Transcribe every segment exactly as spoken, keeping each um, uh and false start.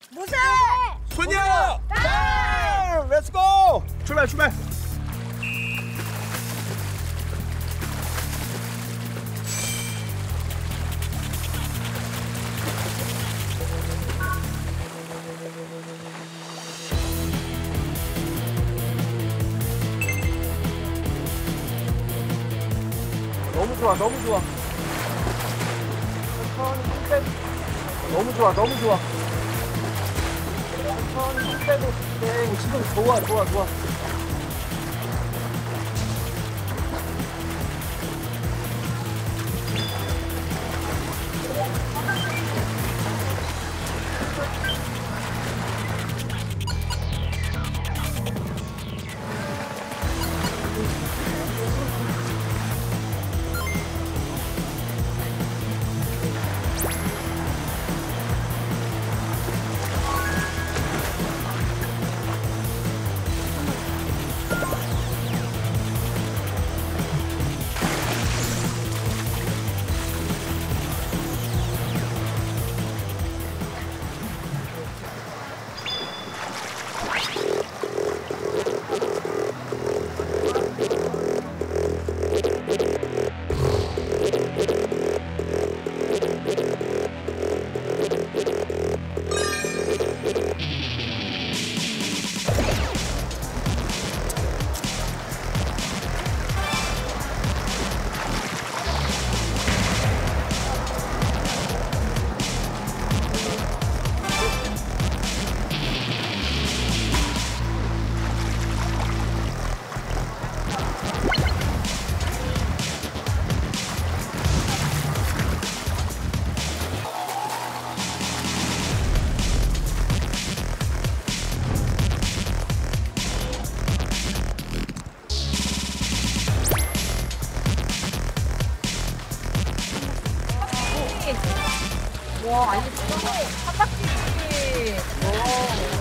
무쇠! 소녀! 달! 렛츠고! 출발 출발! 너무 좋아, 너무 좋아. 천천히 힘 빼고. 너무 좋아, 너무 좋아. 천천히 힘 빼고. 네, 지금 좋아, 좋아, 좋아. 와, 아니, 진짜 한 바퀴. 와.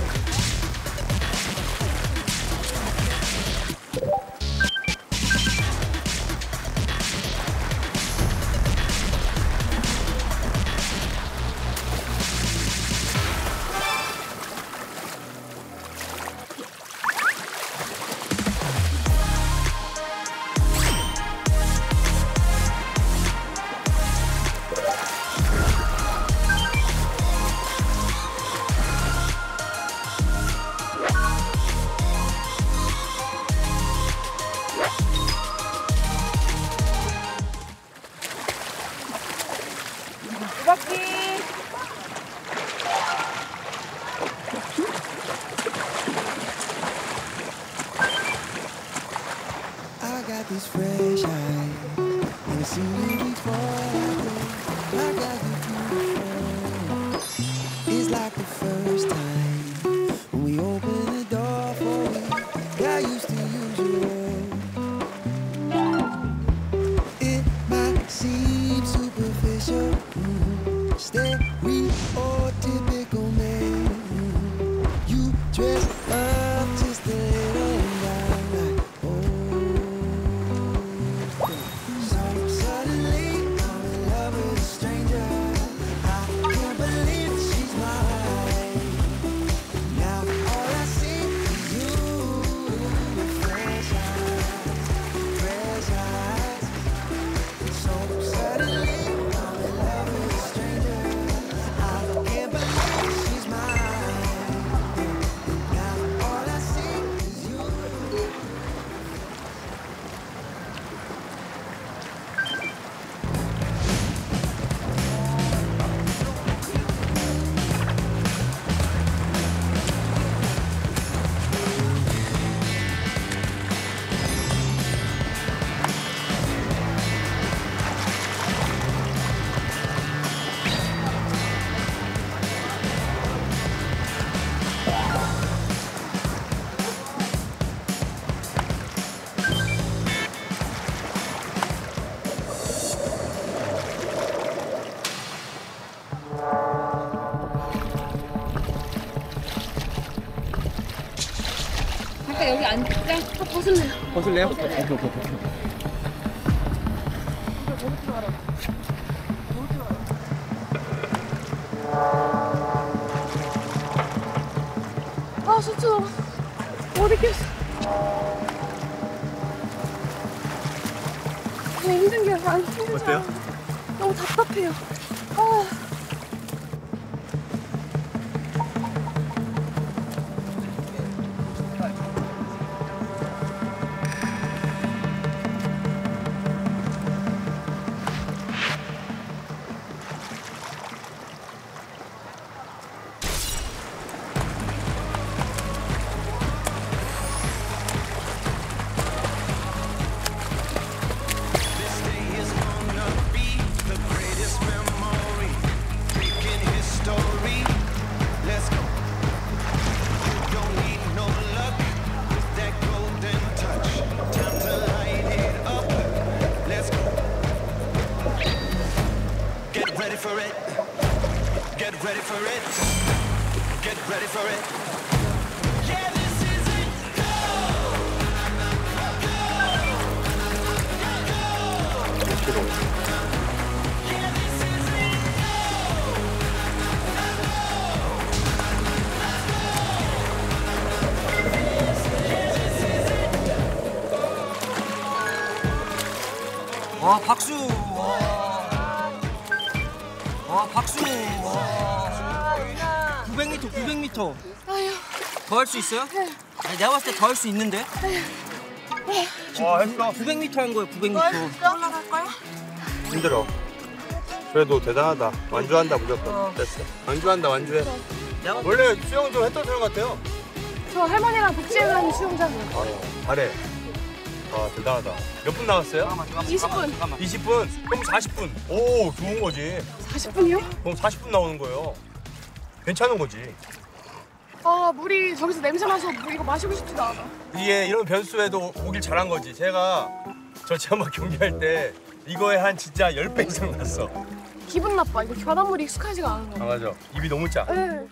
두 바퀴. I got this fresh eye, never seen you before. I got you beautiful. It's like the first time when we opened the door for you. Got used to usual. It might seem superficial, mm-hmm. Stereotypical man. Mm-hmm. You dress up just a little and I'm like, oh. So suddenly I'm in love with a stranger. I can't believe that she's mine. Now all I see is you, fresh eyes, fresh eyes. So suddenly I'm in love with a stranger. I can't believe she's mine. Now all I see is you. 잠깐 여기 앉자. 다 벗을래요. 벗을래요? 오케이, 오케이, 오케이. 수트 못 입겠어. 그냥 힘든 게 안 힘들잖아. 어때요? 너무 답답해요. 아. for it. Get ready for it. Get ready for it. Yeah, this is it. Go! Go! Yeah, this is it. 와 박수. 와, 와 박수. 와. 구백 미터 구백 미터. 더 할 수 있어요? 네. 아니 내가 봤을 때 더 할 수 있는데. 와 했어. 구백 미터 한 거예요. 구백 미터. 올라갈 거야? 힘들어. 그래도 대단하다. 완주한다 무조건. 됐어. 완주한다 완주해. 내가 원래 수영 좀 했던 사람 같아요. 저 할머니랑 복지회관 수영장이요. 아, 잘해. 아 대단하다. 몇 분 나왔어요? 이십 분. 잠깐만. 이십 분? 그럼 사십 분. 오 좋은 거지. 사십 분이요? 그럼 사십 분 나오는 거예요. 괜찮은 거지. 아, 물이 저기서 냄새 나서 물 이거 마시고 싶지도 않아. 이게 이런 변수에도 오길 잘한 거지. 제가 저 체험학 경기할 때 이거에 한 진짜 십 배 이상 났어. 기분 나빠. 이거 바닷물이 익숙하지가 않은 아 거. 맞아. 입이 너무 짜. 네.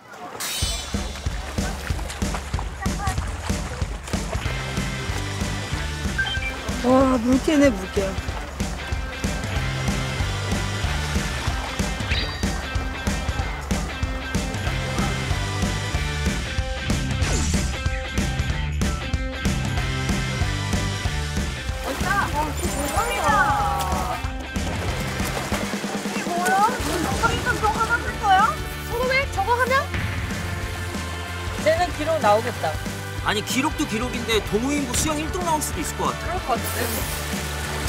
와, 물개네, 물개. 소금액 저거 하면? 쟤는 기록 나오겠다. 아니 기록도 기록인데 동호인부 수영 일 등 나올 수도 있을 것 같아. 그럴 것 같아.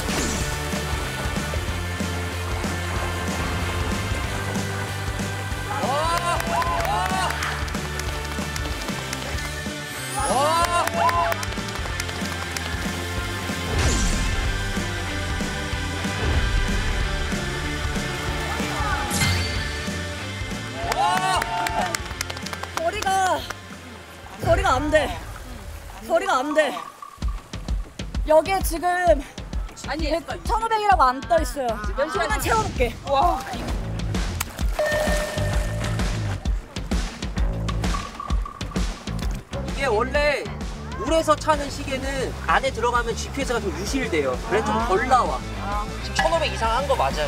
거리가 거리가 안 돼. 거리가 안 돼. 여기에 지금 아니 천오백이라고 안 떠 있어요. 열심히 채워볼게. 와. 이게 원래 물에서 차는 시계는 안에 들어가면 지피에스가 좀 유실돼요. 그래서 좀 덜 나와. 지금 천오백 이상 한 거 맞아요.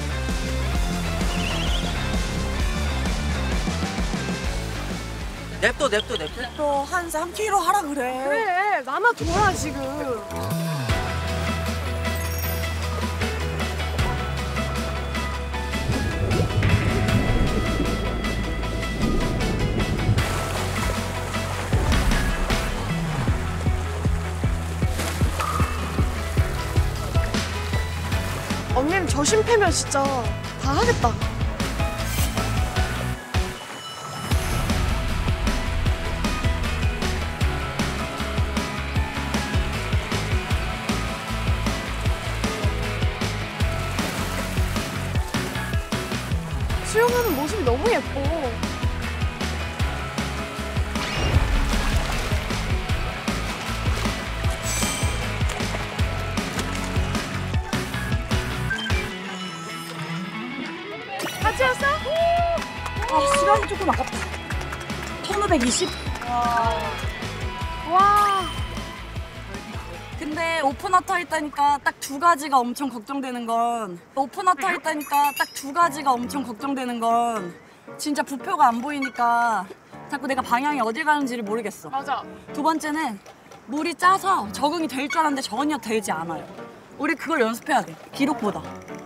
냅둬 냅둬 냅둬. 또 한 삼 킬로미터 하라 그래. 그래. 나만 돌아 지금. 언니는 저 심폐면 진짜 다 하겠다. 수영하는 모습이 너무 예뻐. 같이 왔어? 아, 시간이 조금 아깝다. 천오백이십? 와. 근데 오픈와터 했다니까 딱 두 가지가 엄청 걱정되는 건 오픈와터 했다니까 딱 두 가지가 엄청 걱정되는 건 진짜 부표가 안 보이니까 자꾸 내가 방향이 어딜 가는지를 모르겠어. 맞아. 두 번째는 물이 짜서 적응이 될 줄 알았는데 전혀 되지 않아요. 우리 그걸 연습해야 돼. 기록보다.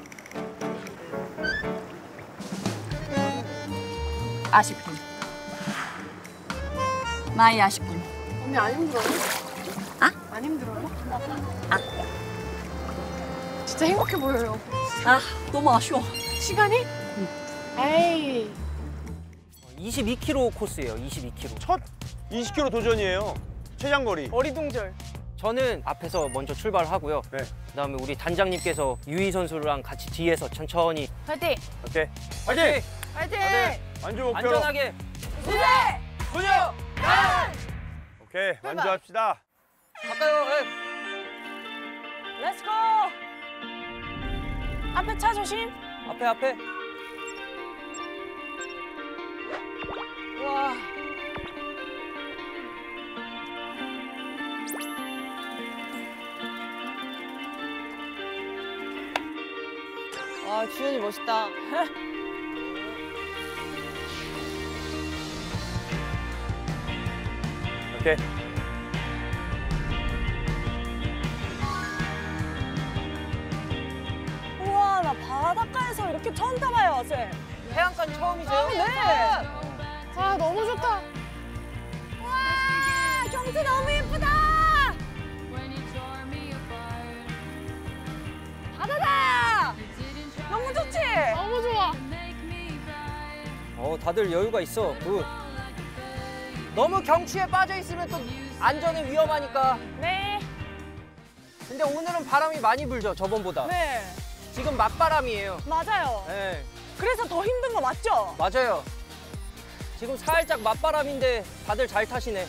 아쉽군. 나이 아쉽군. 언니 안 힘들어요? 아? 안 힘들어요? 아. 진짜 행복해 보여요. 아, 너무 아쉬워. 시간이? 응. 에이. 이십이 킬로미터 코스예요. 이십이 킬로미터. 첫 이십 킬로미터 도전이에요. 최장거리. 어리둥절. 저는 앞에서 먼저 출발하고요. 네. 그다음에 우리 단장님께서 유희 선수랑 같이 뒤에서 천천히 파이팅! 오케이. 화이팅! 파이팅! 다들 완주 목표로. 안전하게 수제! 도전! 오케이. 완주합시다. 갈까요? 네. 렛츠고! 앞에 차 조심. 앞에 앞에. 와. 아, 주연이 멋있다. 오케이. 우와, 나 바닷가에서 이렇게 처음 타봐요, 쌤. 해안가 처음이세요? 네. 아, 너무 좋다. 와, 경치 너무 예쁘다. 바다다. 너무 좋지? 너무 좋아. 어, 다들 여유가 있어. 굿. 너무 경치에 빠져 있으면 또 안전에 위험하니까. 네. 근데 오늘은 바람이 많이 불죠, 저번보다. 네. 지금 맞바람이에요. 맞아요. 네, 그래서 더 힘든 거 맞죠? 맞아요. 지금 살짝 맞바람인데 다들 잘 타시네.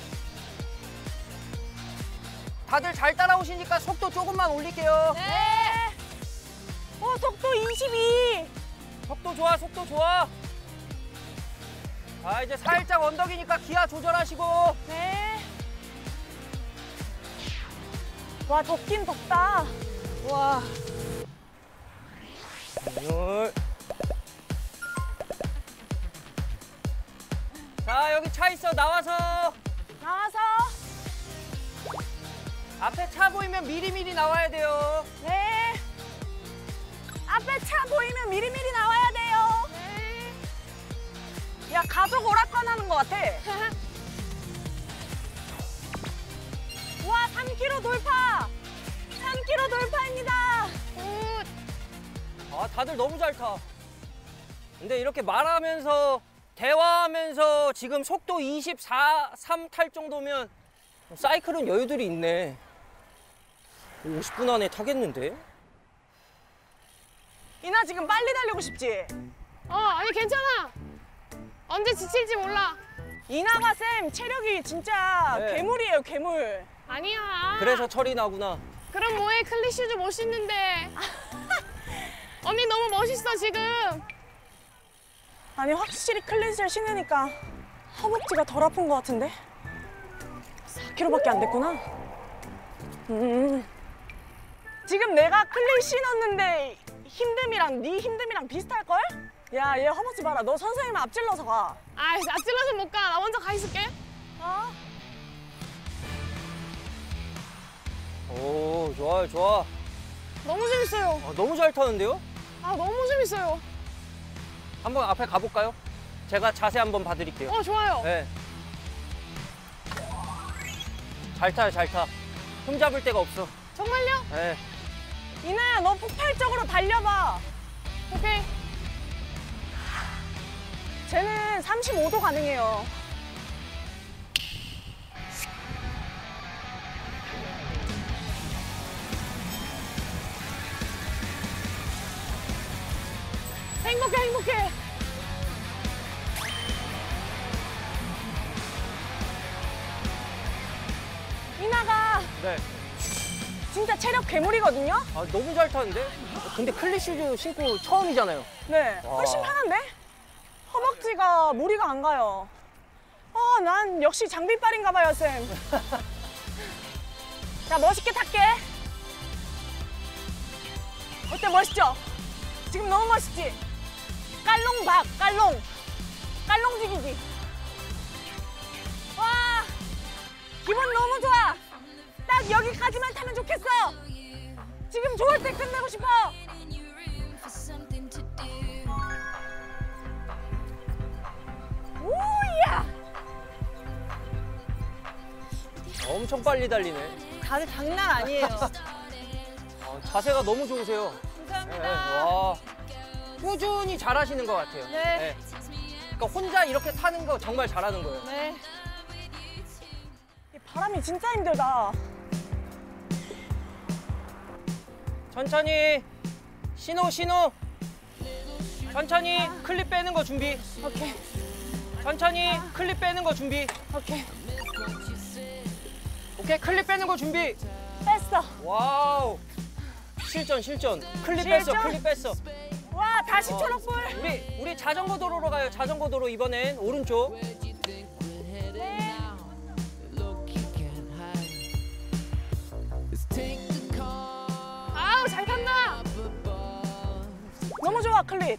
다들 잘 따라오시니까 속도 조금만 올릴게요. 네. 어, 속도 이십이. 속도 좋아, 속도 좋아. 자, 이제 살짝 언덕이니까 기아 조절하시고. 네. 와, 덥긴 덥다. 와. 둘. 자, 여기 차 있어. 나와서. 나와서. 앞에 차 보이면 미리미리 나와야 돼요. 네. 앞에 차 보이면 미리미리 나와야 돼요. 네. 야, 가족 오락관 하는 것 같아. 와, 삼 킬로미터 돌파. 삼 킬로미터 돌파입니다. 굿. 아, 다들 너무 잘 타. 근데 이렇게 말하면서 대화하면서 지금 속도 이십사, 삼 탈 정도면 사이클은 여유들이 있네. 오십 분 안에 타겠는데? 이나 지금 빨리 달리고 싶지? 어, 아니 괜찮아. 언제 지칠지 몰라. 이나가 쌤 체력이 진짜 네. 괴물이에요, 괴물. 아니야. 그래서 철이 나구나. 그럼 뭐해? 클리슈즈 멋있는데. 언니 너무 멋있어 지금. 아니, 확실히 클리스를 신으니까 허벅지가 덜 아픈 것 같은데? 사 킬로미터밖에 안 됐구나. 음. 지금 내가 클리 신었는데 힘듦이랑 네 힘듦이랑 비슷할걸? 야, 얘 허벅지 봐라. 너 선생님 앞질러서 가. 아, 앞질러서 못 가. 나 먼저 가 있을게. 어? 오, 좋아요, 좋아. 너무 재밌어요. 아, 너무 잘 타는데요? 아, 너무 재밌어요. 한번 앞에 가볼까요? 제가 자세 한번 봐드릴게요. 어, 좋아요. 네. 잘 타요, 잘 타. 흠 잡을 데가 없어. 정말요? 네. 이나야, 너 폭발적으로 달려봐. 오케이. 쟤는 삼십오 도 가능해요. 행복해, 행복해. 이나가 네. 진짜 체력 괴물이거든요? 아, 너무 잘 타는데? 근데 클리슈즈 신고 처음이잖아요. 네, 훨씬 와. 편한데? 허벅지가 무리가 안 가요. 어, 난 역시 장비빨인가 봐요, 쌤. 자, 멋있게 탈게. 어때, 멋있죠? 지금 너무 멋있지? 깔롱박, 깔롱. 깔롱지기지. 기분 너무 좋아. 딱 여기까지만 타면 좋겠어. 지금 좋을 때 끝내고 싶어. 오야. 엄청 빨리 달리네. 다들 장난 아니에요. 어, 자세가 너무 좋으세요. 감사합니다. 네, 와. 꾸준히 잘하시는 것 같아요. 네. 그러니까 혼자 이렇게 타는 거 정말 잘하는 거예요. 네. 이 바람이 진짜 힘들다. 천천히 신호 신호. 천천히 클립 빼는 거 준비. 오케이. 천천히 클립 빼는 거 준비. 오케이. 오케이 클립 빼는 거 준비. 뺐어. 와우. 실전 실전. 클립 실전? 뺐어 클립 뺐어. 와 다시 어. 초록불. 우리 우리 자전거 도로로 가요. 자전거 도로 이번엔 오른쪽. 네. 아우 잘 탄다. 너무 좋아 클립.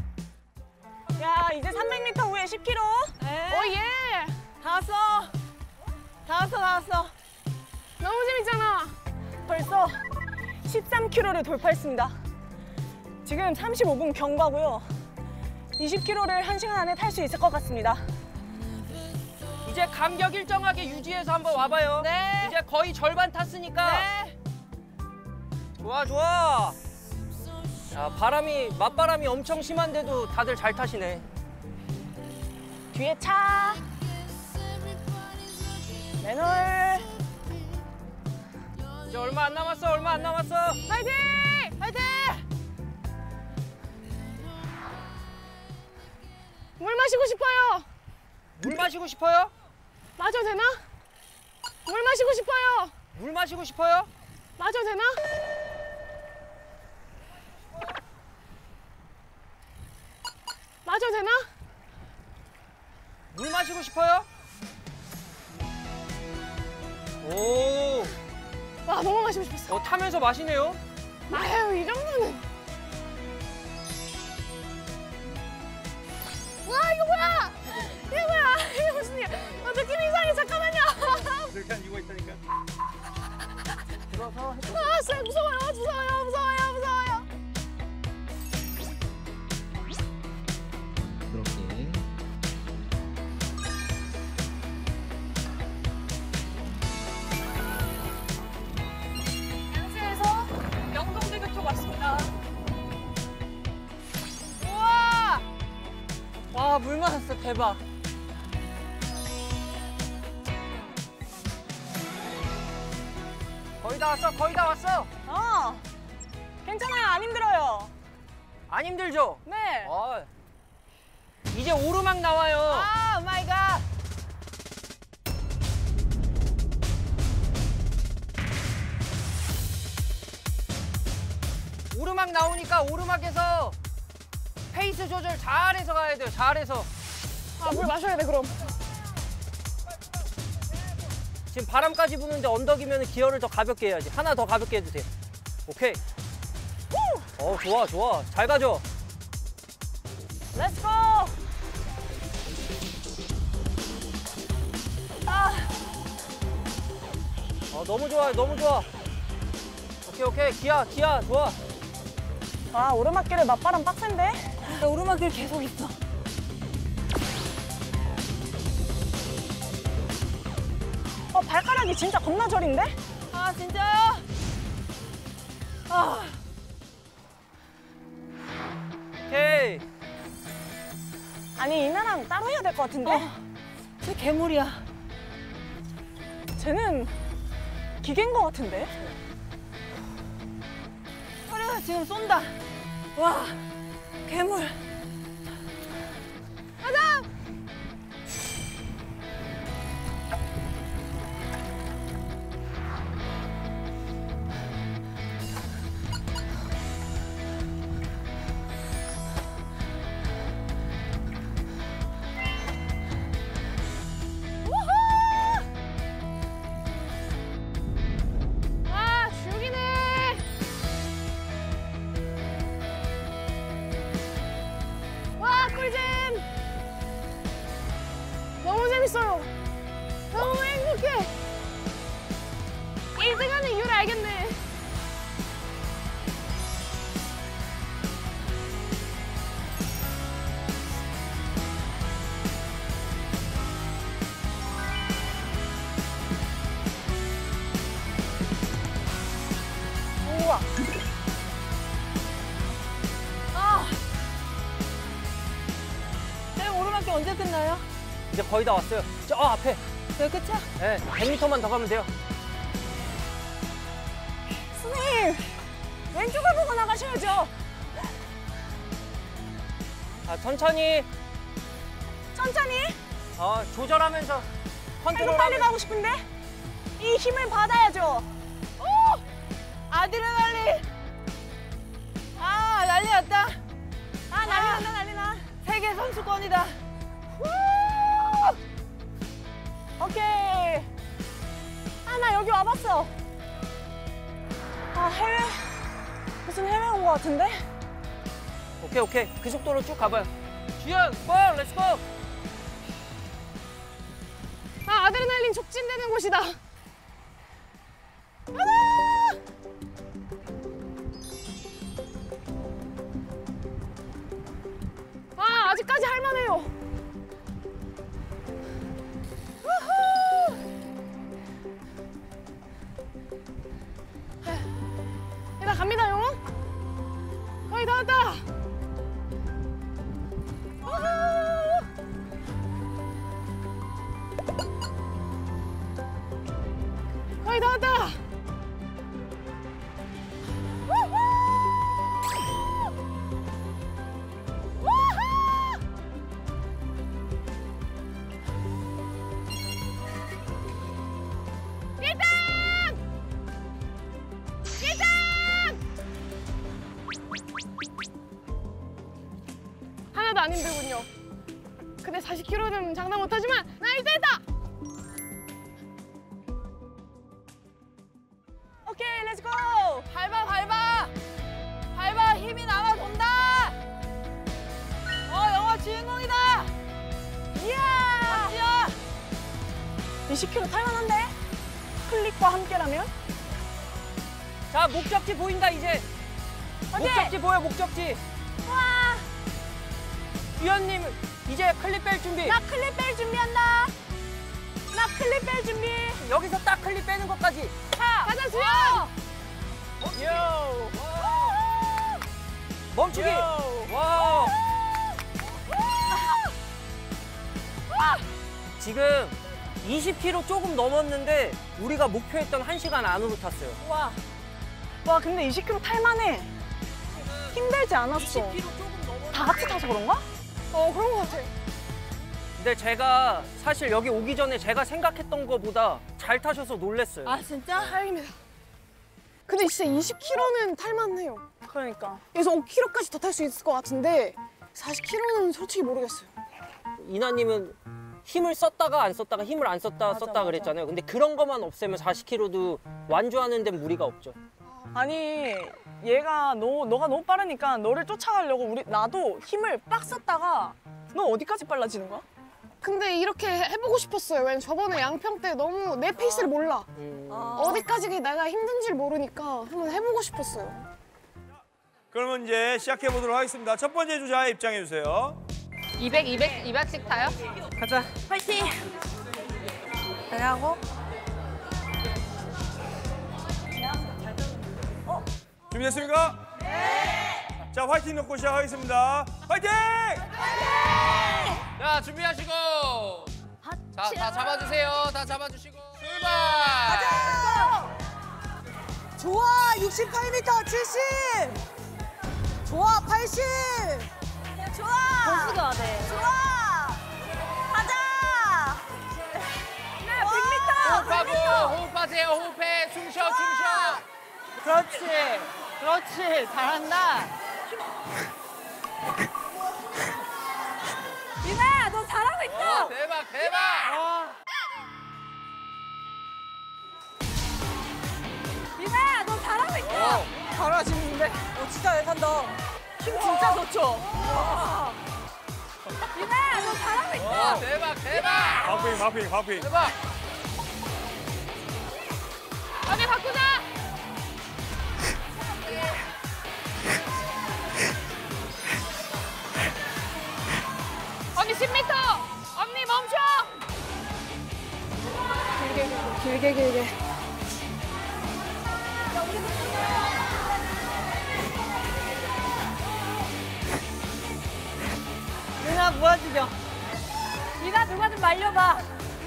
야 이제 삼백 미터 후에 십 킬로미터. 오예. 다 왔어. 다 왔어 다 왔어. 너무 재밌잖아. 벌써 십삼 킬로미터를 돌파했습니다. 지금 삼십오 분 경과고요. 이십 킬로미터를 한 시간 안에 탈 수 있을 것 같습니다. 이제 간격 일정하게 유지해서 한번 와봐요. 네. 이제 거의 절반 탔으니까. 네. 좋아 좋아. 야 바람이 맞바람이 엄청 심한데도 다들 잘 타시네. 뒤에 차. 맨홀. 이제 얼마 안 남았어 얼마 안 남았어. 파이팅! 화이팅! 물 마시고 싶어요. 물 마시고 싶어요? 마셔도 되나? 물 마시고 싶어요. 물 마시고 싶어요? 마셔도 되나? 마셔도 되나? 물 마시고 싶어요? 오, 와 너무 마시고 싶었어. 어, 타면서 마시네요. 아유 이 정도는. 와 이거 뭐야? 이거 뭐야? 이게 무슨 일? 아, 느낌 이상해. 잠깐만요. 이렇게 한 이거 있다니까. 아 진짜 무서워요. 무서워요. 무서워요. 무서워요. 그렇게 양수에서 영동대교 쪽 왔습니다. 우와! 와, 물 맞았어. 대박. 거의 다 왔어, 거의 다 왔어. 어. 괜찮아요. 안 힘들어요. 안 힘들죠? 네. 어. 이제 오르막 나와요. 아, 마이 갓. 오르막 나오니까 오르막에서 페이스 조절 잘해서 가야 돼요, 잘해서. 아 물 마셔야 돼 그럼. 지금 바람까지 부는데 언덕이면 기어를 더 가볍게 해야지. 하나 더 가볍게 해주세요. 오케이. 어, 좋아, 좋아. 잘 가죠? 렛츠 고! 아, 어, 너무 좋아, 너무 좋아. 오케이, 오케이. 기아, 기아, 좋아. 아, 오르막길에 맞바람 빡센데? 오르막길 계속 있어. 어, 발가락이 진짜 겁나 저린데? 아, 진짜요? 아, 오케이. 아니, 이나랑 따로 해야 될 것 같은데? 쟤 괴물이야. 쟤는 기계인 것 같은데? 허리가 지금 쏜다. 와, 괴물. 가자! 아 죽이네. 와 꿀잼. 너무 재밌어요. 너무 행복해. 일 등 하는 이유를 알겠네. 우와. 아. 내 오르막길 언제 끝나요? 이제 거의 다 왔어요. 저 앞에. 네, 끝이야? 네, 백 미터만 더 가면 돼요. 선생님, 왼쪽을 보고 나가셔야죠. 아, 천천히. 천천히. 어, 조절하면서 빨리 컨트롤. 빨리 가고 싶은데 이 힘을 받아야죠. 오! 아드레날린. 아, 난리 났다. 아, 난리 났다, 난리 나. 세계 선수권이다. 후! 오케이. 아, 나 여기 와봤어. 아, 해외. 무슨 해외 온 것 같은데? 오케이, 오케이. 그 속도로 쭉 가봐요. 주연, 고! 렛츠고! 아, 아드레날린 촉진되는 곳이다. 아, 아직까지 할만해요. 우후! 네, 나 갑니다요. 거의 다 왔다. 우후! 거의 다 왔다. 우후! 우후! 일 등! 일 등! 하나도 안 힘들군요. 근데 사십 킬로미터는 장담 못하지만 나 일 등 했다! 오케이, 렛츠고! 밟아, 밟아! 밟아, 힘이 남아 돈다! 어, 영화 주인공이다! 이야! 멋지야! 이십 킬로미터 탈만한데? 클릭과 함께라면? 자, 목적지 보인다, 이제. 어디? 목적지 보여, 목적지. 와! 주연님, 이제 클립 뺄 준비. 나 클립 뺄 준비한다! 나 클립 뺄 준비! 여기서 딱 클립 빼는 것까지. 자! 가자, 수연! 요! 멈추기! 와! 지금 이십 킬로미터 조금 넘었는데 우리가 목표했던 한 시간 안으로 탔어요. 와. 와, 근데 이십 킬로미터 탈만해. 힘들지 않았어. 이십 킬로미터 조금 넘었는데. 다 같이 타서 그런가? 어, 그런 것 같아. 근데 제가 사실 여기 오기 전에 제가 생각했던 것보다 잘 타셔서 놀랬어요. 아, 진짜? 다행입니다. 근데 진짜 이십 킬로미터는 탈만해요. 그러니까. 그래서 오 킬로미터까지 더 탈 수 있을 것 같은데 사십 킬로미터는 솔직히 모르겠어요. 이나님은 힘을 썼다가 안 썼다가 힘을 안 썼다 맞아, 썼다 맞아. 그랬잖아요. 근데 그런 것만 없애면 사십 킬로미터도 완주하는 데는 무리가 없죠. 아니, 얘가 너, 너가 너무 빠르니까 너를 쫓아가려고 우리 나도 힘을 빡 썼다가 너 어디까지 빨라지는 거야? 근데 이렇게 해보고 싶었어요. 왜냐면 저번에 양평 때 너무 내 페이스를 몰라. 음. 어디까지 내가 힘든지 모르니까 한번 해보고 싶었어요. 그러면 이제 시작해 보도록 하겠습니다. 첫 번째 주자 입장해 주세요. 이백, 이백, 이백씩 타요? 가자. 파이팅! 잘하고. 준비됐습니까? 네. 자, 화이팅 넣고 시작하겠습니다. 화이팅! 자, 준비하시고. 자, 다 잡아주세요. 다 잡아주시고. 출발! 좋아, 육십팔 미터, 칠십! 좋아, 팔십! 좋아! 더 숙여야 돼. 좋아! 가자! 네, 백 미터! 호흡하고, 호흡하세요. 호흡해. 숨 쉬어, 숨 쉬어. 그렇지. 그렇지. 잘한다. 이나야, 너 잘하고 있어! 어, 대박, 대박. 이나야, 너 잘하고 있어! 어. 잘하시는데? 어, 진짜 잘 탄다. 힘 진짜 좋죠? 이나야, 너 잘하고 있어! 어, 대박, 대박. 박빙, 박빙, 박빙. 대박. 언니 바꾸자. 언니 십 미터. 언니 멈춰. 길게 길게. 누나 모아주려. 니가 누가 좀 말려봐.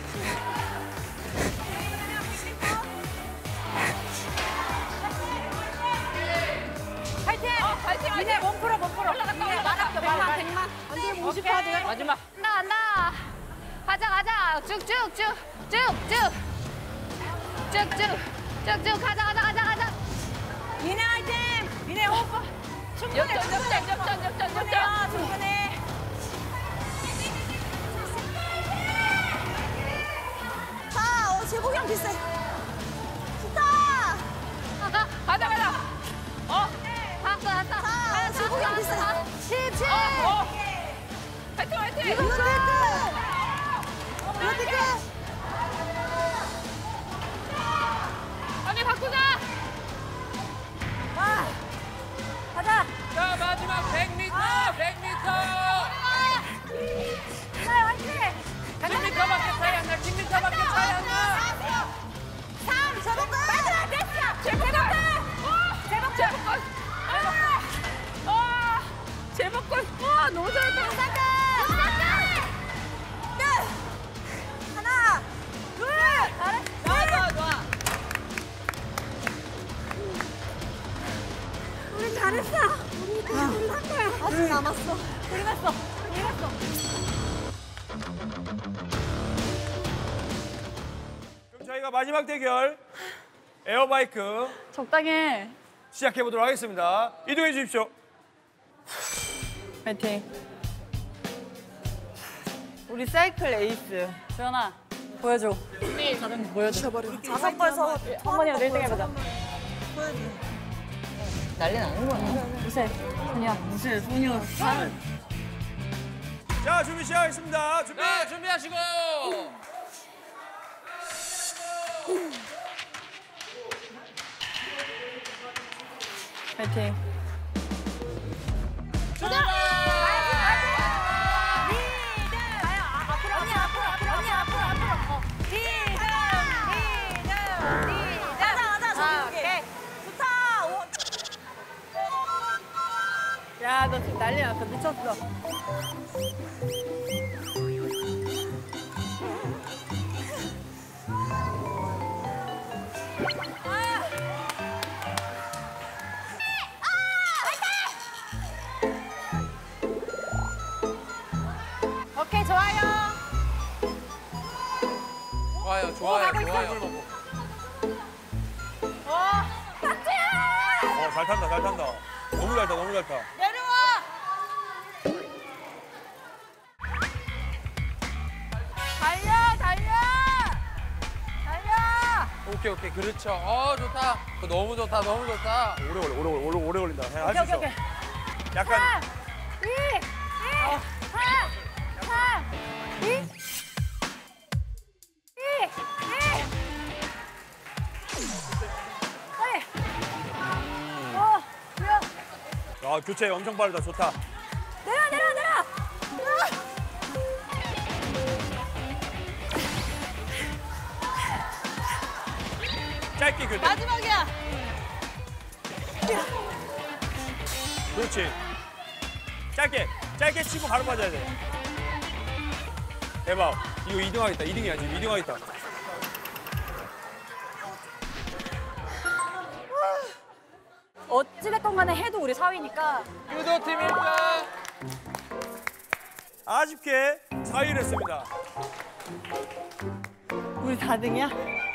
파이팅! 어, 파이팅, 파이팅. 니네 몸 풀어, 몸 풀어. 올라갔다, 올라갔다. 백만, 백만. 안돼, 오십 파 내가. 마지막. 간다, 간다. 가자, 가자. 쭉쭉, 쭉, 쭉, 쭉. 쭉쭉, 쭉쭉. 가자, 가자, 가자, 가자. 니네 화이팅! 니네 호흡. 충분해, 역전, 충분해. 역전, 역전, 역전, 충분해요, 역전. 충분해. 자, 어, 제복이랑 비슷해. 좋다! 가자, 가자, 가자. 어? 갔어, 갔어. 자, 제복이랑 비슷해. 칠칠. 어, 어. 화이팅, 화이팅. 이거 끝! 이거 끝! 언니 바꾸자. 와! 가자! 자 마지막 백 미터. 백 미터. 자, 화이팅! 십 미터밖에 차이 안 나. 십 미터밖에 차이 안 나. 삼, 제복권! 얘들아, 됐어! 제복권! 제복권! 제복권. 아, 제복권. 와, 너무 잘했다. 끝! 하나, 둘! 잘했어! 좋아, 좋아, 좋아. 우리 잘했어. 우리 우리 한 거야. 아직 남았어. 우리 갔어. 우리 갔어. 그럼 저희가 마지막 대결 에어바이크 적당히 해. 시작해 보도록 하겠습니다. 이동해 주십시오. 파이팅. 우리 사이클 에이스. 수연아, 보여줘. 언니. 다른 보여줘. 다섯 번에서 한 번이라도 일 등 해보자. 난리 나는 거야. 무쇠, 소녀. 무쇠, 소녀. 자, 준비 시작하겠습니다. 준비. 자 준비하시고. 파이팅. 출발. 야, 너 지금 난리 났어. 미쳤어. 오케이, 좋아요. 좋아요 좋아요 좋아요. 어, 잘 탄다, 잘 탄다. 너무 잘 타, 너무 잘 타. 내려와. 달려, 달려. 달려. 오케이 오케이 그렇죠. 어 좋다. 너무 좋다 너무 좋다. 오래 걸려, 오래 걸려, 오래, 오래 걸린다. 할 수 오케이, 있어. 오케이, 약간 이, 일, 삼, 삼, 이, 이, 이. 빨리. 어, 내려, 아, 교체 엄청 빠르다. 좋다. 내려, 내려, 내려. 짧게 교체. 마지막이야. 그렇지. 짧게, 짧게 치고 바로 빠져야 돼. 대박. 이거 이 등 하겠다. 이 등이야, 지금 이 등 하겠다. 어찌됐건 간에 해도 우리 사위니까. 유도팀 일 등. 아쉽게 사 위를 했습니다. 우리 사 등이야?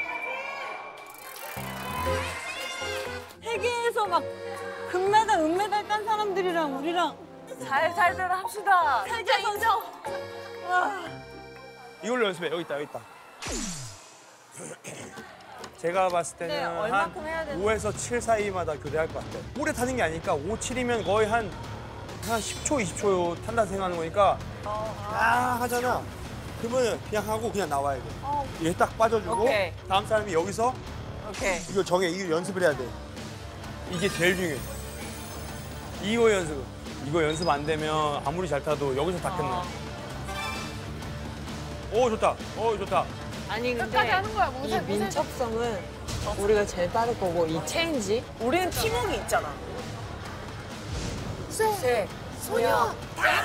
세계에서 막 금메달, 은메달 딴 사람들이랑 우리랑 살살들 합시다. 세계 선수. 이걸로 연습해. 여기 있다, 여기 있다. 제가 봤을 때는 네, 한 얼마큼 해야 되나? 오에서 칠 사이마다 교대할 것 같아요. 오래 타는 게 아니니까 오, 칠이면 거의 한, 한 십 초, 이십 초 탄다 생각하는 거니까 아 하잖아. 그러면 그냥 하고 그냥 나와야 돼. 어. 얘 딱 빠져주고 오케이. 다음 사람이 여기서 오케이. 이거 정해. 이거 연습을 해야 돼. 이게 제일 중요해. 이거 연습. 이거 연습 안 되면 아무리 잘 타도 여기서 다 끝나. 오 좋다. 오 좋다. 아니 끝까지 근데 하는 거야. 이 무슨 무슨 민첩성은 우리가 제일 빠를 거고 이 체인지 우리는 팀워크 있잖아. 셋. 소녀.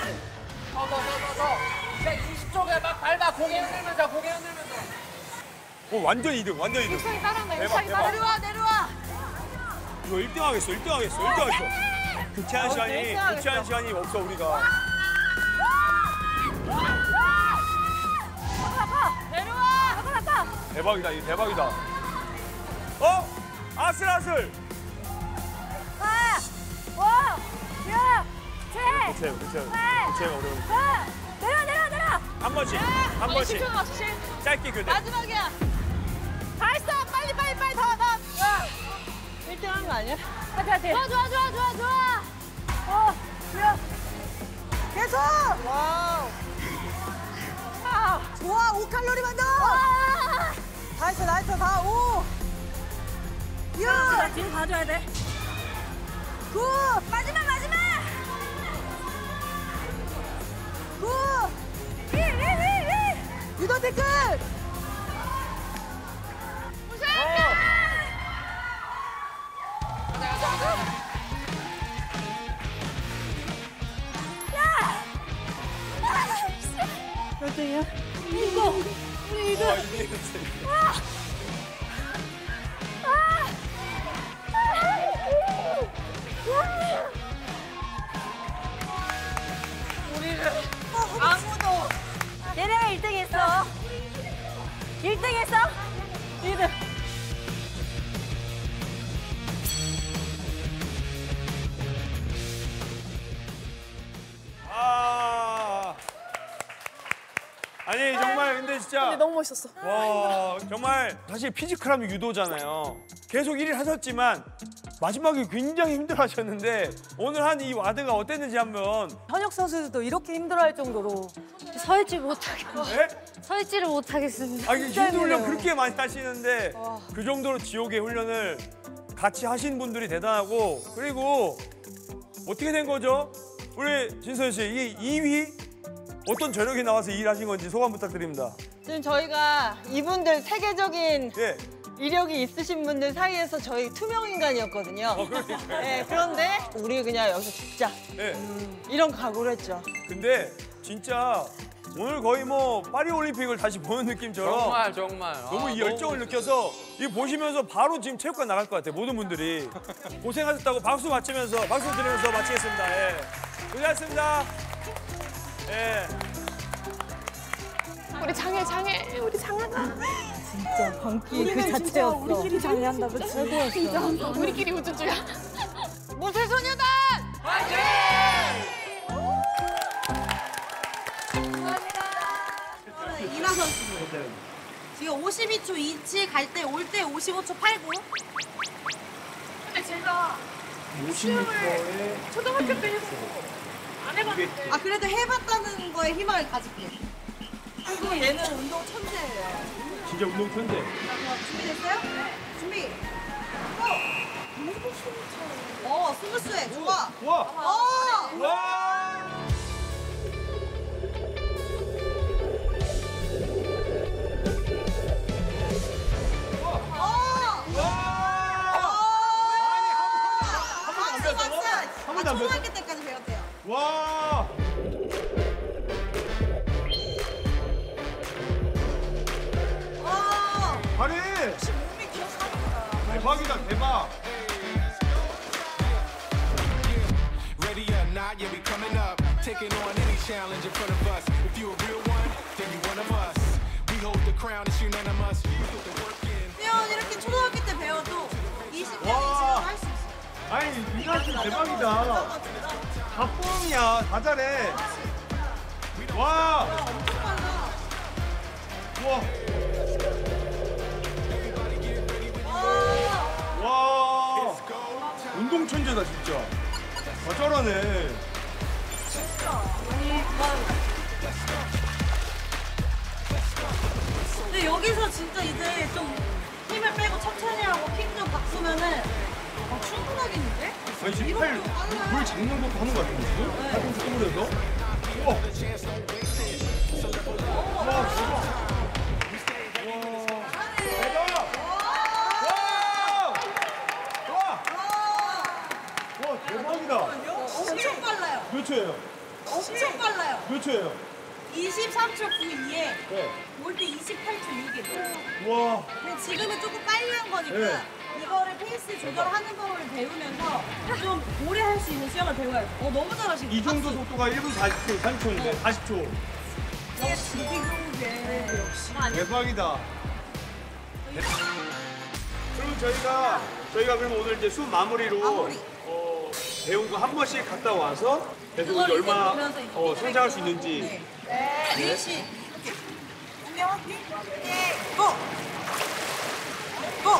더더더더더 이십 초에 막 밟아. 고개 흔들면서 고개 흔들면서. 오 완전 이등. 완전 이등. 육상이 따라한다. 대박, 육상이 대박. 따라한다. 내려와. 이거 일 등 하겠어. 일 등 하겠어. 일 등 하겠어. 교체한 시간이 일 등 하겠어. 교체한 시간이 없어 우리가. 내려와. 아빠 아빠. 대박이다. 이거 대박이다. 어? 아슬아슬. 아. 와. 야. 제. 교체 교체 교체가 어려워. 아. 내려 내려 내려. 한 번씩 한 번씩 십 초 맞추시. 짧게 교대. 마지막이야. 다 했어. 빨리 빨리 빨리 더 더. 일 등 한 거 아니야? 하지 하지. 좋아 좋아 좋아 좋아 좋아. 어. 좋아. 계속. 와우. 아. 좋아. 오 칼로리만 더. 아. 나이스 나이스 다 오. 야. 뒤로 가줘야 돼. 굿. 마지막 마지막. 굿. 일 일 일 일. 유도 태클. 몇 등이야? 이거. 우리 이거. 와 이게 아무도. 얘네가 일 등 했어. 일 등 했어? 일 등. 아 아니 정말 근데 진짜 근데 너무 멋있었어. 와 정말 사실 피지컬하면 유도잖아요. 계속 일 위 하셨지만 마지막에 굉장히 힘들어하셨는데 오늘 한 이 와드가 어땠는지 한번. 현역 선수들도 이렇게 힘들어할 정도로 서 있지 못하게. 네? 서 있지를 못하겠습니다. 아 이게 힘든 훈련 힘들어요. 그렇게 많이 하시는데 그 정도로 지옥의 훈련을 같이 하신 분들이 대단하고 그리고 어떻게 된 거죠? 우리 진선 씨 이게 이 위 어떤 저력이 나와서 이 일 하신 건지 소감 부탁드립니다. 지금 저희가 이분들 세계적인 예. 이력이 있으신 분들 사이에서 저희 투명 인간이었거든요. 어 그러니까. 네, 그런데 우리 그냥 여기서 죽자 예. 이런 각오를 했죠. 근데 진짜 오늘 거의 뭐 파리 올림픽을 다시 보는 느낌처럼 정말 정말. 너무 아, 이 열정을 느껴서 이거 보시면서 바로 지금 체육관 나갈 것 같아요. 모든 분들이 고생하셨다고 박수 맞추면서 박수 드리면서 마치겠습니다. 예. 고생하셨습니다. 예. 우리 장애 장애 우리 장하다. 진짜 광기 그 자체였어. 우리끼리 장애한다고 최고였어. 우리끼리 우쭈쭈야. 모세소녀단! 이나 선수. 지금 오십이 초 이치 갈 때 올 때 오십오 초 팔구. 제가 오십 미터에 초등학교 때 했어. 안 해봤는데. 아 그래도 해봤다는 거에 희망을 가질게. 그리고 얘는 운동 천재예요. 진짜 운동 천재. 준비됐어요? 준비. 고! 어 스무스해. 좋아. 와. 어. 와. 어. 박수 박수. 아 번도 안 초등학교 때까지 배웠대요. 와. 어. 아니 몸이 기억하니까. 대박이다 대박. Ready or not, yeah, we coming up. Taking on any challenge in front of us. If you a real one, then you one of us. We hold the crown, it's unanimous. We put the work in. 그냥 이렇게 초등학교 때 배워도 이십 년 와. 이상은 할 수 있어. 아니 이거 진짜 대박이다. 다 뻥이야. 다 잘해. 와. 엄청 빨라. 와. 와. 와. 운동 천재다 진짜. 아 쩔어네. 근데 여기서 진짜 이제 좀 힘을 힘을 빼고 천천히 하고 킹좀 박수면은 어, 충분하겠는데? 아니 지금 팔, 물 잡는 것도 하는 거 같은데 지금? 팔좀 쪼그려서? 우와! 와, 대박! 와, 대박이다. 엄청 빨라요. 몇 초예요? 엄청 빨라요. 몇 초예요? 이십삼 초 구이에 네. 올 때 이십팔 초 육에 돼요. 와. 근데 지금은 조금 빨리 한 거니까 네. 이거를 페이스 조절하는 법을 배우면서 좀 오래 할 수 있는 수영을 배워야 돼. 어, 너무 잘하시고. 이 정도 속도가 일 분 사십 초, 삼십 초인데 사십 초. 역시 비교게 역시. 대박이다. 그럼 저희가 저희가 그럼 오늘 이제 수업 마무리로 마무리. 어, 배운 거 한 번씩 갔다 와서 계속 그걸 이제 얼마나 이제 보면서 이제 어, 성장할 수 있는지. 네. 네. 유희 씨. 이렇게. 공개 화이팅. 고! 고!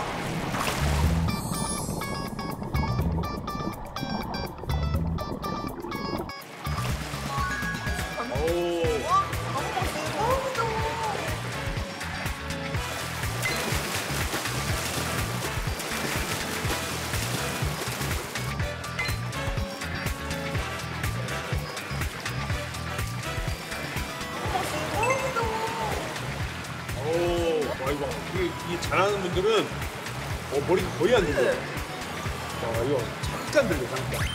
오, 와 이거 이게, 이게 잘하는 분들은 어, 머리가 거의 안 들려. 와 이거 잠깐 들려 잠깐.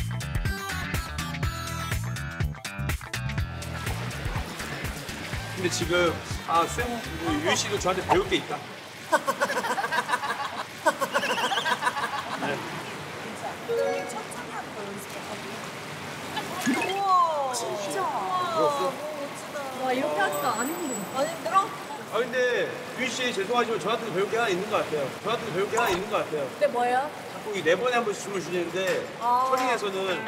근데 지금 아 쌤, 유희 씨도 저한테 배울 게 있다. 네. 우와, 진짜. 배웠어? 와, 이렇게 하니까 안 힘들어. 안 힘들어? 아 근데 유희 씨 죄송하지만 저한테도 배울 게 하나 있는 것 같아요. 저한테도 배울 게 하나 있는 것 같아요. 근데 뭐예요? 자꾸 이 네 번에 한 번씩 춤을 추시는데 아. 서린에서는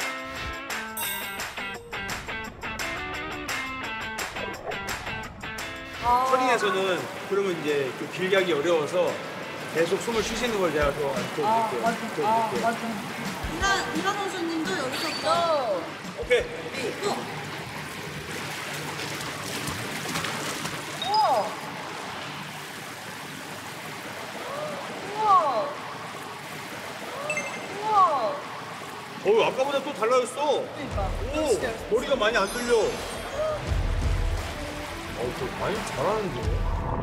아. 서린에서는 그러면 이제 좀 길게 하기 어려워서 계속 숨을 쉬시는 걸 제가 좀 알려드릴게요. 아, 맞아. 아, 알려드릴게요. 맞아. 이나, 이나 선수님도 여기서부터. 오케이. 또. 우와. 우와. 우와. 어우 아까보다 또 달라졌어. 그러니까. 오 머리가 많이 안 들려. 어우 또 많이 잘하는데.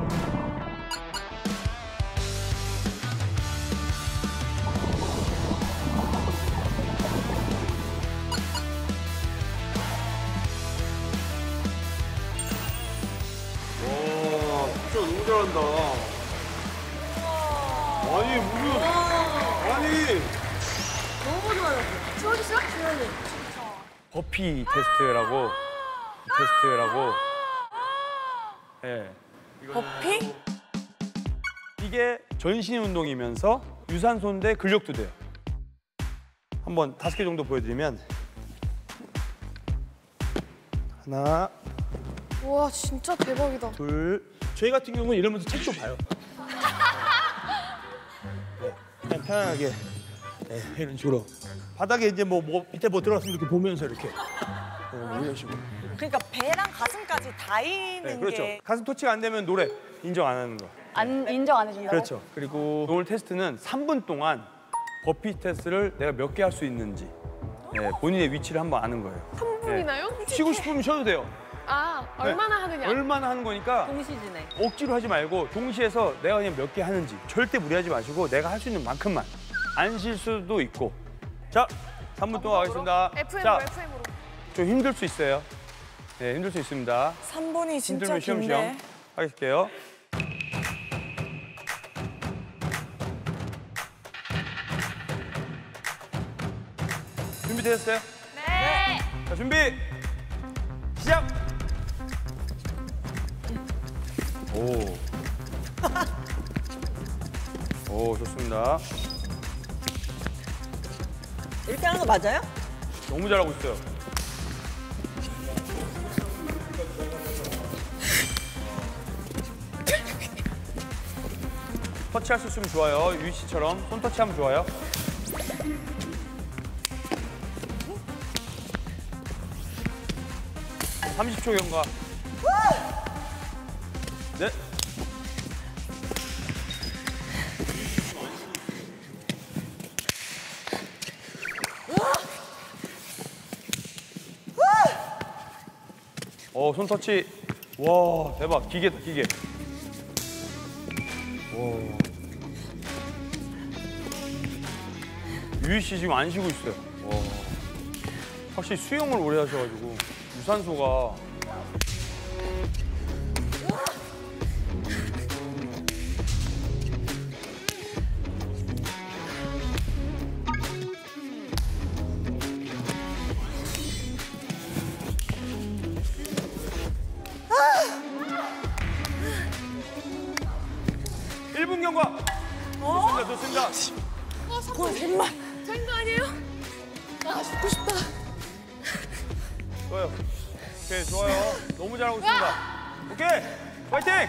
와 진짜 너무 잘한다. 아니 무슨 아니. 너무 좋아요. 추워주세요? 주현이. 버피 테스트라고 테스트라고 예 버피? 이게 전신 운동이면서 유산소인데 근력도 돼요. 한번 다섯 개 정도 보여드리면 하나 와 진짜 대박이다. 둘 저희 같은 경우는 이러면서 책도 봐요. 네, 그냥 편안하게 네, 이런 식으로 바닥에 이제 뭐, 뭐 밑에 뭐 들어갔으면 이렇게 보면서 이렇게 네, 이런 식으로. 그러니까 배랑 가슴까지 다 있는 네, 그렇죠. 게. 가슴 터치가 안 되면 노래 인정 안 하는 거. 안 인정 안 해준다고? 그렇죠. 그리고 오늘 테스트는 삼 분 동안 버피 테스트를 내가 몇 개 할 수 있는지 네, 본인의 위치를 한번 아는 거예요. 삼 분이나요? 네. 쉬고 싶으면 쉬어도 돼요. 아 네. 얼마나 하느냐? 얼마나 하는 거니까 동시지네. 억지로 하지 말고 동시에서 내가 그냥 몇 개 하는지 절대 무리하지 마시고 내가 할 수 있는 만큼만 안 쉴 수도 있고. 자, 삼 분 동안 하겠습니다. 에프엠으로 자, 에프엠으로. 좀 힘들 수 있어요. 네, 힘들 수 있습니다. 삼 분이 진짜 힘들면 쉬엄쉬엄 긴데. 하겠게요. 준비되셨어요? 네. 자, 준비! 시작! 오. 오, 좋습니다. 이렇게 하는 거 맞아요? 너무 잘하고 있어요. 터치할 수 있으면 좋아요. 유희 씨처럼 손 터치하면 좋아요. 삼십 초 경과. 네. 어, 손 터치. 와, 대박. 기계다, 기계. 와. 유희 씨 지금 안 쉬고 있어요. 와. 확실히 수영을 오래 하셔가지고 유산소가. 일 분 경과. 좋습니다, 좋습니다. 어, 정말. 된거 아니에요? 아, 죽고 싶다. 좋아요. 오케이, 좋아요. 너무 잘하고 있습니다. 오케이, 파이팅!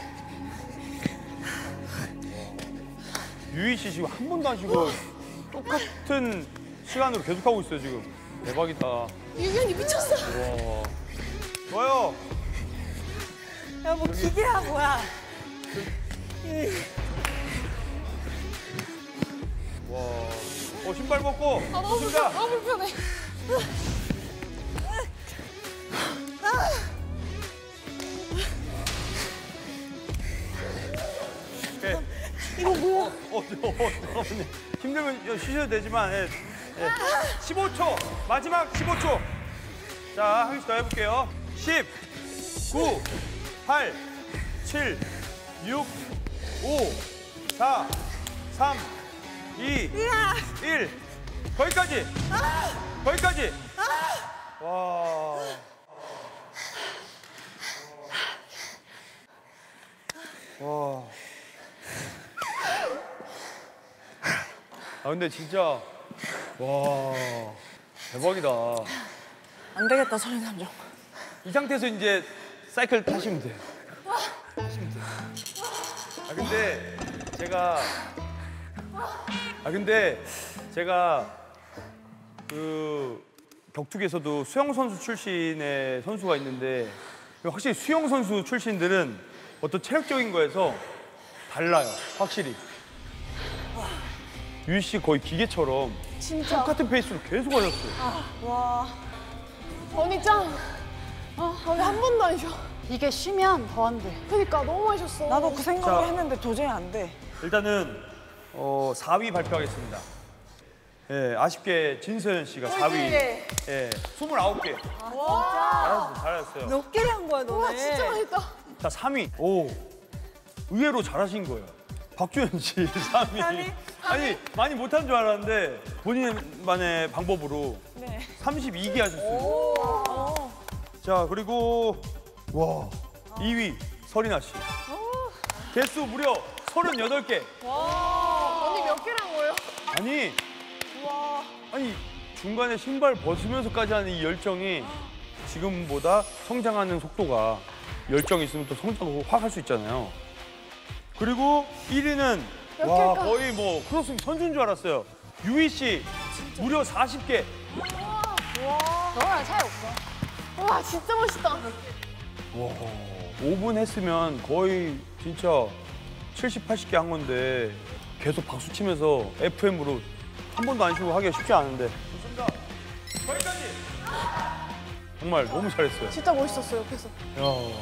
유희 씨 지금 한 번도 안 쉬고 똑같은 시간으로 계속하고 있어요, 지금. 대박이다. 유연이 미쳤어. 와. 좋아요. 야, 뭐 기계야, 뭐야. 와. 어, 신발 벗고. 아, 너무 좋습니다. 불편해. 너무 불편해. 오케이. 이거 뭐야? 어, 어, 어, 잠깐만요. 힘들면 쉬셔도 되지만, 예, 예. 십오 초. 마지막 십오 초. 자, 한 개씩 더 해볼게요. 십, 구, 팔, 칠, 육, 오, 사, 삼, 이, 일. 거기까지. 거기까지. 와. 와. 아 근데 진짜 와 대박이다. 안 되겠다, 서른삼 종. 이 상태에서 이제 사이클 타시면 돼요. 타시면 돼요. 아 근데 제가 아 근데 제가 그 격투기에서도 수영 선수 출신의 선수가 있는데 확실히 수영 선수 출신들은 어떤 체력적인 거에서 달라요. 확실히. 유희 씨 거의 기계처럼 진짜. 똑같은 페이스로 계속 하셨어요. 와. 언니 짱. 아, 언니 한 번도 안 쉬어. 이게 쉬면 더 안 돼. 그러니까 너무 많이 쉬었어. 나도 그 생각을 자. 했는데 도저히 안 돼. 일단은 어, 사 위 발표하겠습니다. 예, 아쉽게 진서연 씨가 사 위. 예, 이십구 개. 잘했어요, 잘했어요. 몇 개를 한 거야, 너네? 와, 진짜 맛있다. 자, 삼 위. 오, 의외로 잘하신 거예요. 박주현 씨 삼 위. 삼 위? 아니, 많이 못한 줄 알았는데 본인만의 방법으로 네. 삼십이 개 하셨어요. 자, 그리고 와, 이 위 서리나 씨. 개수 무려 서른여덟 개. 언니 몇 개를 한 거예요? 아니, 아니 중간에 신발 벗으면서까지 하는 이 열정이 지금보다 성장하는 속도가 열정이 있으면 또 성장 확 할 수 있잖아요. 그리고 일 위는 와 개일까? 거의 뭐 크로스핏 선수인 줄 알았어요. 유희 씨 무려 사십 개. 너랑 차이 없어. 와, 진짜 멋있다. 와, 오 분 했으면 거의 진짜 칠십, 팔십 개 한 건데 계속 박수 치면서 에프엠으로 한 번도 안 쉬고 하기가 쉽지 않은데. 좋습니다. 거기까지. 정말 너무 잘했어요. 진짜 멋있었어, 옆에서. 야.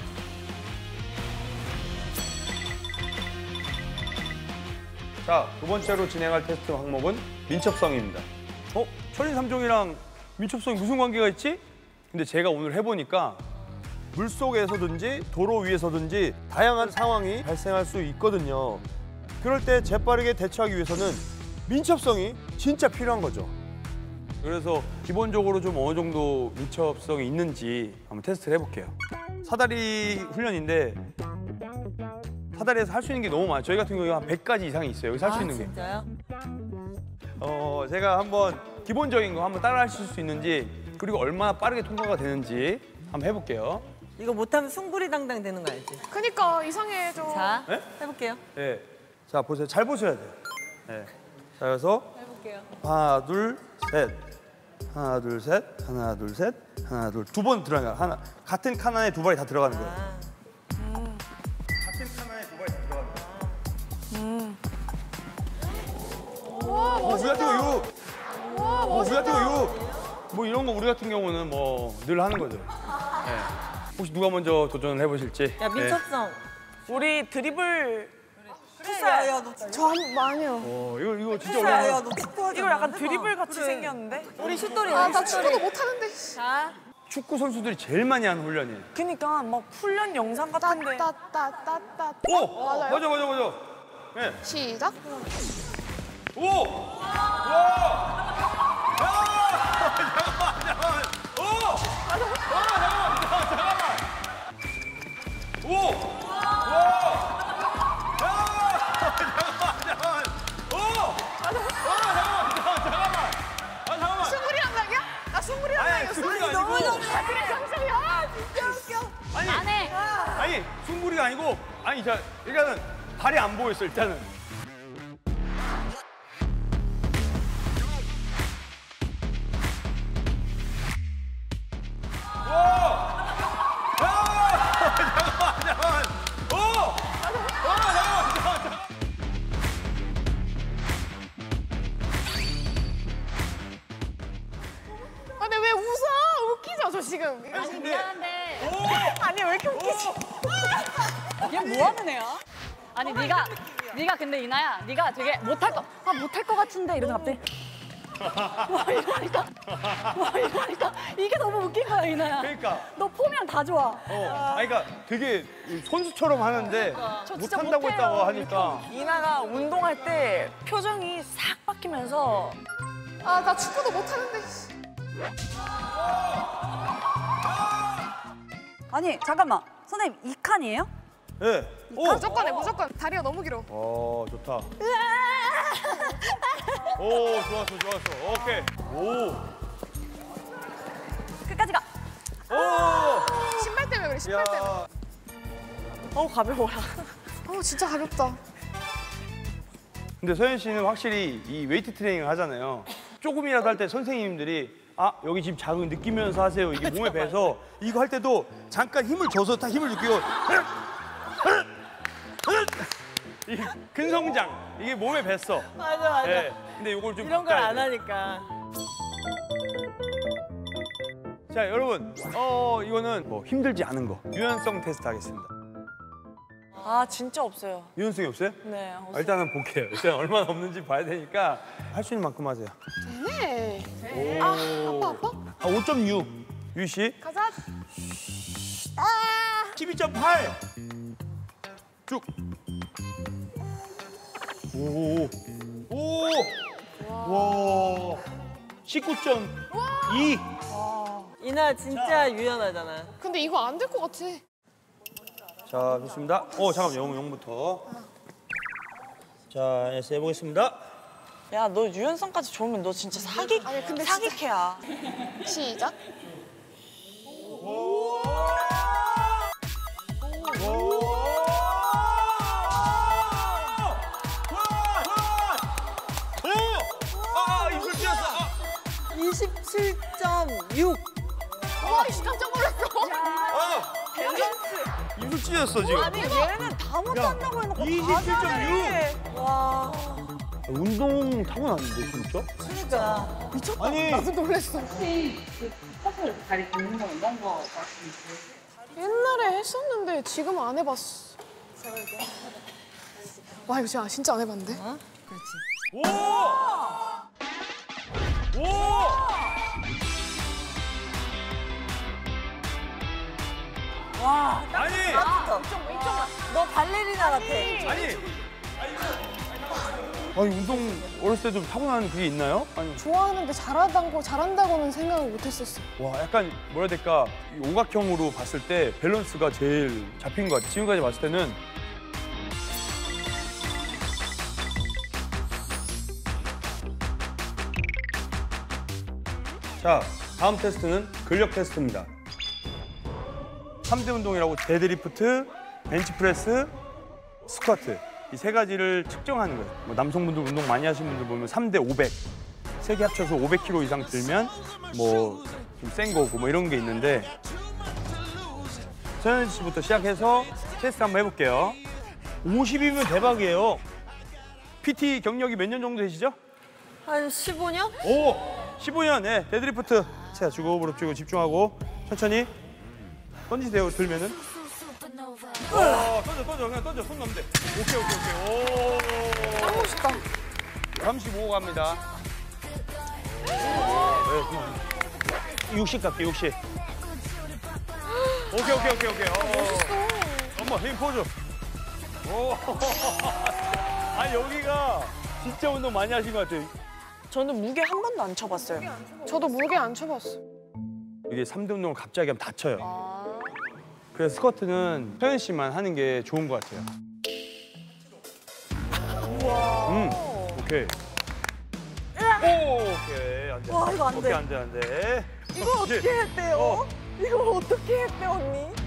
자, 두 번째로 진행할 테스트 항목은 민첩성입니다. 어? 천리삼종이랑 민첩성이 무슨 관계가 있지? 근데 제가 오늘 해보니까 물속에서든지 도로 위에서든지 다양한 상황이 발생할 수 있거든요. 그럴 때 재빠르게 대처하기 위해서는 민첩성이 진짜 필요한 거죠. 그래서 기본적으로 좀 어느 정도 민첩성이 있는지 한번 테스트를 해볼게요. 사다리 훈련인데 사다리에서 할 수 있는 게 너무 많아요. 저희 같은 경우에 한 백 가지 이상이 있어요. 여기서 할 수 있는 게. 진짜요? 어, 제가 한번 기본적인 거 한번 따라 하실 수 있는지 그리고 얼마나 빠르게 통과가 되는지 한번 해볼게요. 이거 못하면 숭구리당당 되는 거 알지? 그니까 이상해, 좀. 자, 네? 해볼게요. 네. 자, 보세요. 잘 보셔야 돼요. 네. 자, 그래서 해볼게요. 하나, 둘, 셋. 하나, 둘, 셋. 하나, 둘, 셋. 하나, 둘. 두 번 들어가요. 하나. 같은 칸 안에 두 발이 다 들어가는 거예요. 아, 같은 칸 안에 두 발이 다 들어가는 거예요. 음. 와, 뭐 우리 멋있다. 같은 거 이거 와, 뭐 우리 같은 멋있다. 거 이거 뭐 이런 거 우리 같은 경우는 뭐 늘 하는 거죠. 네. 혹시 누가 먼저 도전을 해보실지. 야 민첩성. 우리 드리블 그래, 야, 야, 너 진짜. 저 한 번 아니요. 어, 이거 이거 진짜 야, 야, 어려워. 너 축구하잖아. 이거 약간 해봐. 드리블 같이 그래. 생겼는데? 우리 슛돌이 아, 우리 나 슛돌이. 축구도 못하는데. 자, 축구 선수들이 제일 많이 하는 훈련이에요. 그니까 막 훈련 영상 같은데. 따따따따따. 오! 맞아요? 맞아, 맞아, 맞아. 네. 시작. 오! 와! 야! 잠깐만, 잠깐만. 오! 아, 잠깐만, 잠깐만. 오! 와! 야! 잠깐만, 잠깐만. 오! 아, 잠깐만, 잠깐만. 아, 잠깐만. 승부리랑 당이야? 나 승부리랑 아니, 당이었어. 승부리가 아니고. 너무 너무 그래 정승이. 아 진짜 웃겨. 아니, 안 해. 아니, 숭구리가 아니고, 아니, 자, 일단은 발이 안 보였어, 일단은. 아, 근데 왜 웃어? 웃기죠, 저 지금. 아니, 미안한데. 아니 왜 이렇게 웃기지? 얘 뭐 하는 애야? 아니 네가 네가 근데 이나야 네가 되게 못할 거 아 못할 거 같은데 이러면 갑자기 와 이러니까 와 이러니까 이게 너무 웃긴 거야 이나야. 그러니까. 너 폼이랑 다 좋아. 어, 아니, 그러니까 되게 선수처럼 하는데 저 진짜 못한다고 못해요. 했다고 하니까. 이나가 운동할 때 표정이 싹 바뀌면서 아, 나 축구도 못하는데. 아니 잠깐만 선생님 이 칸이에요? 네. 오! 무조건 해, 무조건. 다리가 너무 길어. 어, 좋다. 오, 좋았어, 좋았어. 오케이. 오. 끝까지 가. 오! 신발 때문에 그래, 신발 때문에. 야. 어 가벼워라. 어, 진짜 가볍다. 근데 서현 씨는 확실히 이 웨이트 트레이닝을 하잖아요. 조금이라도 할 때 선생님들이 아, 여기 지금 자극 느끼면서 하세요. 이게 몸에 배서 이거 할 때도 잠깐 힘을 줘서 딱 힘을 느끼고 이 근성장 이게 몸에 뱄어. 맞아 맞아. 네. 근데 이걸 좀 이런 걸 바꿔야 안 돼. 하니까. 자, 여러분, 어 이거는 뭐 힘들지 않은 거 유연성 테스트 하겠습니다. 아 진짜 없어요. 유연성이 없어요? 네. 아, 일단은 볼게요. 일단 얼마나 없는지 봐야 되니까 할 수 있는 만큼 하세요. 네. 오. 아, 아파, 아파? 아, 오 점 육. 유희 씨. 가자. 십이 점 팔. 쭉. 오. 오. 와. 십구 점 이. 이나 진짜 유연하잖아. 근데 이거 안 될 것 같아. 자, 좋습니다. 어, 잠깐만. 영, 영부터. 자, 에스 해보겠습니다. 야 너 유연성까지 좋으면 너 진짜 사기 아니, 근데 사기캐야. 시작. 아, 입술 찢었어. 이십칠 점 육. 와, 씨, 깜짝 놀랐어. 아, 입술 찢었어, 지금. 아니 얘는 다 못한다고 해놓고 이십칠 점 육. 와. 운동 타고났는데, 진짜? 그러니까. 미쳤다. 아니. 나도 놀랐어. 옛날에 했었는데 지금은 안 해봤어. 와, 이거 진짜, 진짜 안 해봤는데? 어? 그렇지. 오! 오! 와. 아니! 너 발레리나 같아. 아니! 아니, 운동 어렸을 때 좀 타고나는 그게 있나요? 아니, 좋아하는데 잘한다고, 잘한다고는 생각을 못했었어. 와, 약간 뭐라 해야 될까? 이 오각형으로 봤을 때 밸런스가 제일 잡힌 것 같아. 지금까지 봤을 때는. 자, 다음 테스트는 근력 테스트입니다. 삼 대 운동이라고 데드리프트, 벤치프레스, 스쿼트 이 세 가지를 측정하는 거예요. 뭐 남성분들 운동 많이 하시는 분들 보면 삼 대 오백 세 개 합쳐서 오백 킬로그램 이상 들면 뭐 좀 센 거고 뭐 이런 게 있는데 서현 씨부터 시작해서 테스트 한번 해볼게요. 오십이면 대박이에요. 피티 경력이 몇 년 정도 되시죠? 한 십오 년? 오! 십오 년, 네. 데드리프트. 자, 주고, 무릎 주고, 집중하고. 천천히. 던지세요, 들면은. 어, 던져, 던져, 그냥 던져. 손 넣으면 돼. 오케이, 오케이, 오케이. 오. 아, 멋있다. 삼십오 갑니다. 네, 육십 갈게, 육십. 오케이, 오케이, 오케이, 오케이. 어. 엄마, 힘 포즈. 오. 아니, 여기가 진짜 운동 많이 하신 것 같아요. 저는 무게 한 번도 안 쳐봤어요. 저도 무게 안 쳐봤어. 이게 삼 대 운동을 갑자기 하면 다쳐요. 그래서 스쿼트는 서현 씨만 하는 게 좋은 것 같아요. 우와. 음, 오케이. 오, 오케이. 안 돼. 와, 이거 안 돼. 오케이, 안 돼, 안 돼. 이걸 어떻게 했대요? 어. 이걸 어떻게 했대, 언니?